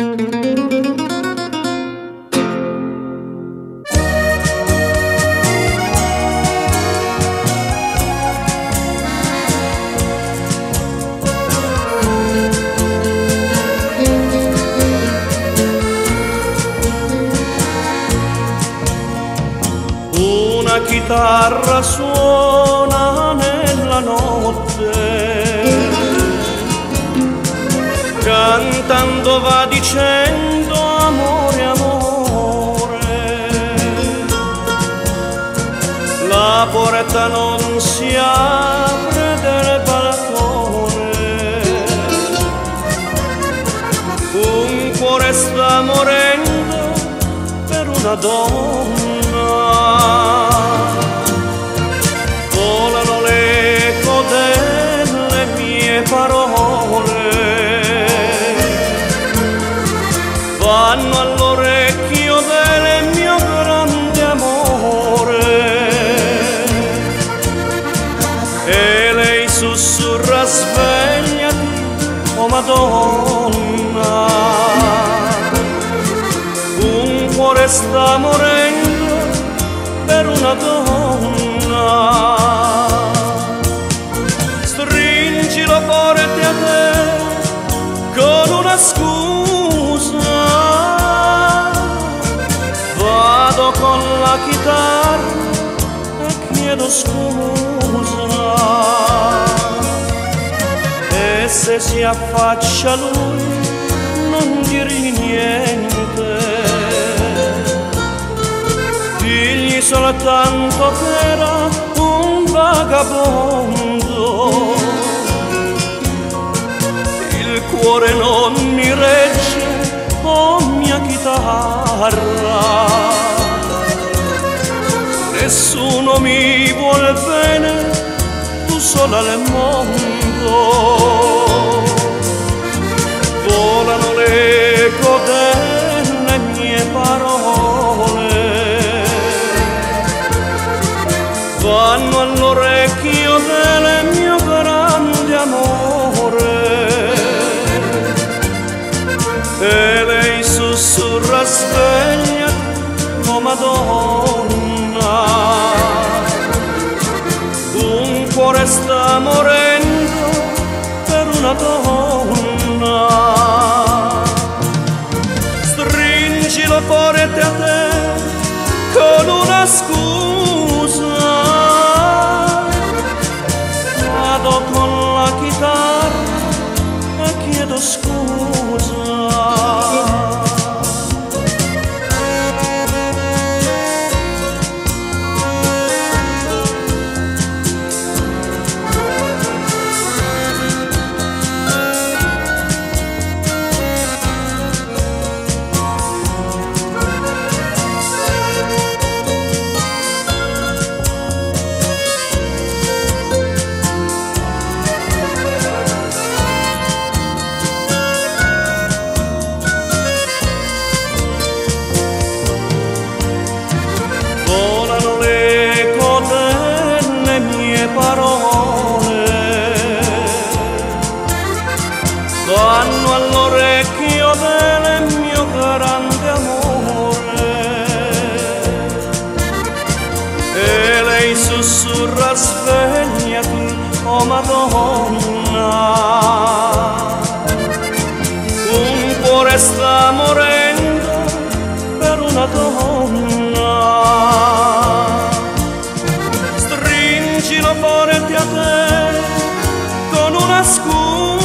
Una chitarra suona nella notte, cantando va dicendo amore, amore. La porta non si apre del balcone, un cuore sta morendo per una donna. Volano l'eco delle mie parole, vanno all'orecchio del mio grande amore, e lei sussurra svegliati, oh Madonna, un cuore sta morendo per una donna. Stringilo forte a te con una scusa, vado con la chitarra e chiedo scusa, e se si affaccia lui non dirgli niente, digli soltanto che era un vagabondo. Il cuore non mi regge, oh mia chitarra, nessuno mi vuol bene, tu sola al mondo. Volano l'eco delle mie parole, vanno all'orecchio del mio grande amore, e lei sussurra svegliati, oh Madonna, un cuore sta morendo per una donna. Stringilo forte a te con una scusa, vado con la chitarra e chiedo scusa. Parole vanno all'orecchio del mio grande amore, e lei sussurra svegliati, oh Madonna, un cuore sta morendo per una donna. Stringilo forte a te con una scusa,